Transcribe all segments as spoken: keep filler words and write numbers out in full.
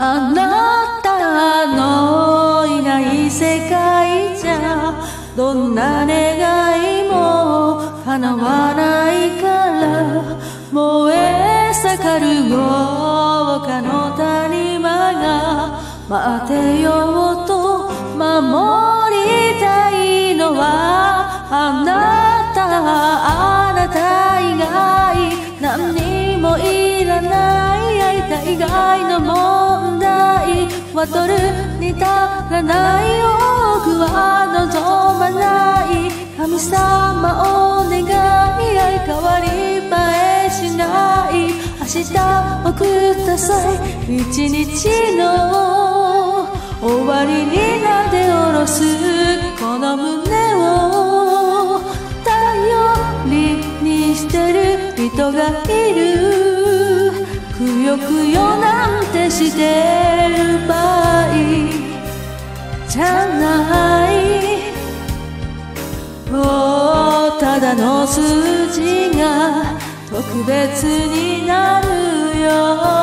あなたのいない世界じゃどんな願いも叶わないから燃え盛る豪華の谷間が待てようと守りたいのはあなたあなた以外何にもいらない会いたい以外の問題は取るに足らない多くは望まない神様お願い相変わり映えしない明日をください一日の終わりになで下ろすこの胸を頼りにしてる人がいるくよくよなんてしてる場合じゃないおただの数字が特別になるよ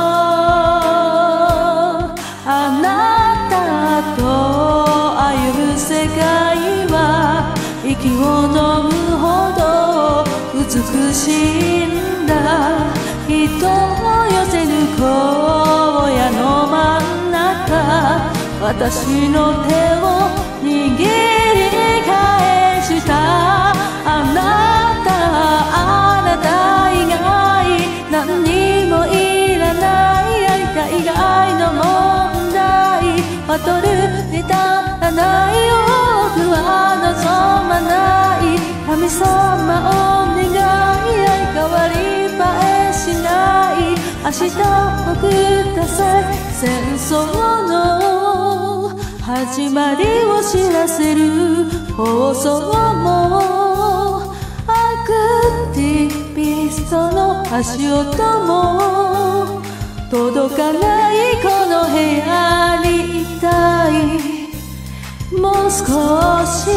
あなたと歩む世界は息を飲むほど美しいんだ人を寄せぬ荒野の真ん中私の手を握り返したあなたあなた以外何にもいらない会いたい以外の問題は取るに足らない多くは望まない神様お願い相変わり映えしない明日をください戦争の始まりを知らせる放送もアクティビストの足音も届かないこの部屋にいたいもう少し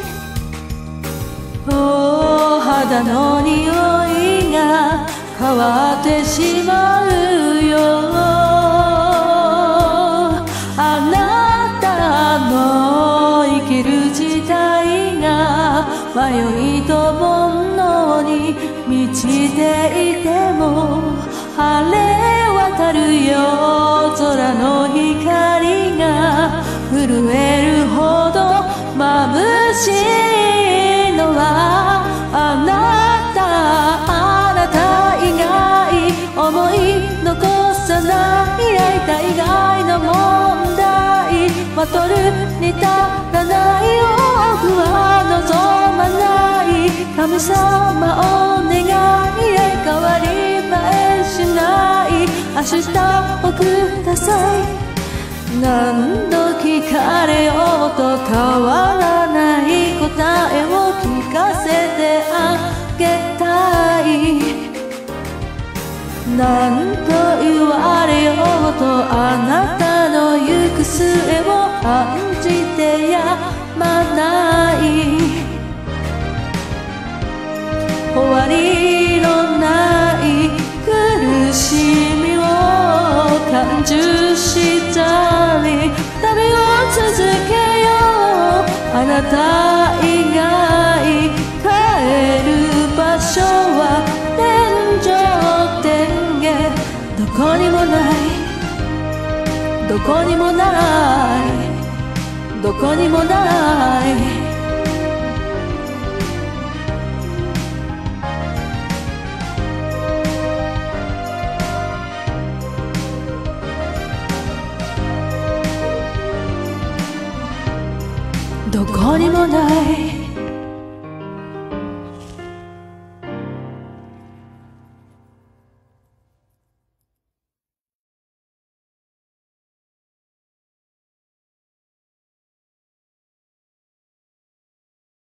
お肌の匂いが変わってしまうよあなたの生きる時代が迷いと煩悩に満ちていても晴れ渡るよ空の光が震えるほど眩しいのはあなたあなた以外思い残さない会いたい以外の問題は取るに足らない多くは望まない神様お願い相変わり映えしない明日をください何度聞かれようと変わらない答えを聞かせてあげたい何と言われようとあなたの行く末を案じてやまない終わりのない苦しみを感受したり旅を続けようあなた以外帰る場所は天上天下どこにもないどこにもないどこにもない